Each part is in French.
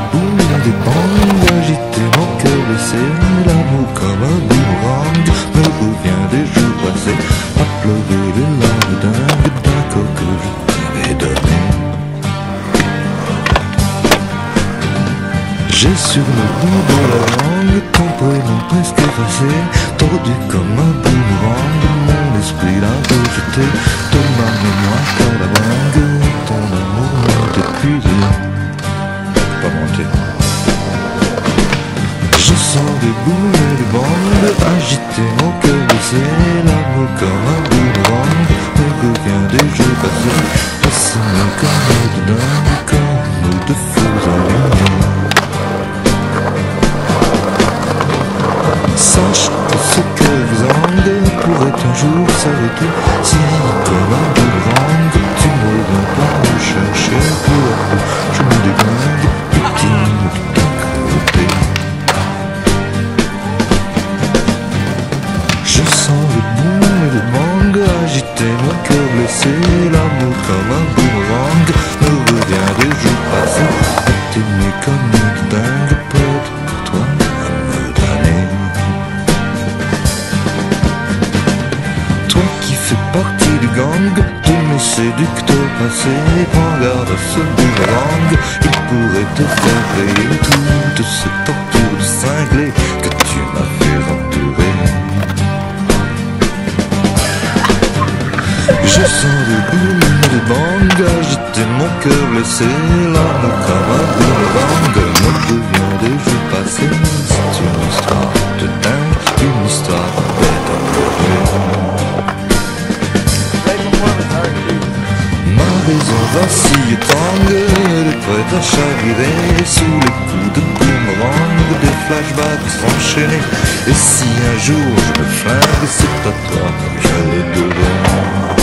boum des bangs, agiter mon cœur blessé, l'amour comme un boomerang me revient des jours passés, à pleurer les larmes dingues d'un corps que je t'avais donné. J'ai sur le bout de la langue ton prénom presque effacé, tordu comme un boomerang, mon esprit l'a rejeté, de ma mémoire par la bringue, ton amour m'a épuisé. Pas mentir. Je sens des boules et des bandes agiter mon cœur blessé, l'amour comme un boomerang me revient des jours passés, fasciné comme de dingue, comme de fous alignés. Sache que ce cœur exsangue pourrait un jour s'arrêter, si comme un boomerang tu ne reviens pas me chercher, peu à peu je me déglingue, victime de ta cruauté. Je sens le boum et le bang agiter mon cœur blessé, l'amour comme un boomerang me revient des jours passés, à t'aimer comme une dingue, peut-être pour toi à me damner. Toi qui fais partie du gang de mes séducteurs passés, prends garde à ce boomerang, il pourrait te faire payer toute cette torture de cinglé que tu m'as fait endurer. Je sens des boules et des bangs agiter mon cœur blessé, l'amour comme un boomerang me revient des jours passés, c'est une histoire de dingue, une histoire bête à pleurer. Ma raison vacille et tangue, elle est prête à chavirer sous les coups de boomerang, des flashbacks s'enchaîner. Et si un jour je me flingue, c'est à toi que je le devais.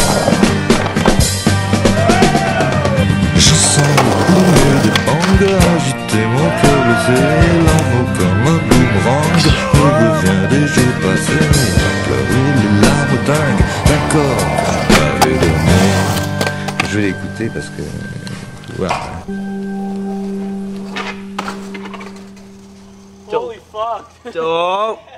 Je sens le boum des bangs agiter mon cœur blessé, l'amour comme un boomerang me revient des jours passés, à pleurer les larmes dingues d'un corps que je t'avais donné. Je vais l'écouter parce que... Voilà. Holy fuck! Oh.